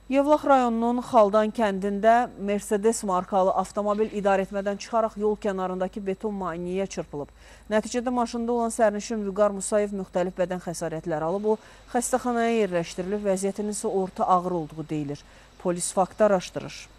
Yevlax rayonunun Xaldan kəndində Mercedes markalı avtomobil idarəetmədən çıxaraq yol kənarındakı beton maneəyə çırpılıb. Nəticədə maşında olan sərnişin Vüqar Musayev müxtəlif bədən xəsarətləri alıb. O, xəstəxanaya yerləşdirilib, vəziyyətinin isə orta ağır olduğu deyilir. Polis faktı araşdırır.